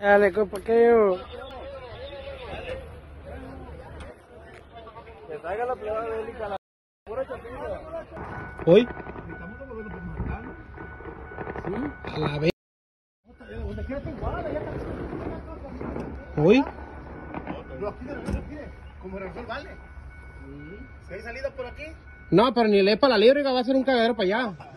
Dale, compa, que yo. Que traiga la prueba bélica, la pura chapilla. ¿Hoy? Estamos como que lo podemos matar. Sí. A la vez. Donde quiera te igual, allá está. ¿Hoy? Lo pide, como revisor vale. Si hay salida por aquí. No, pero ni le para la libre, va a ser un cagadero para allá.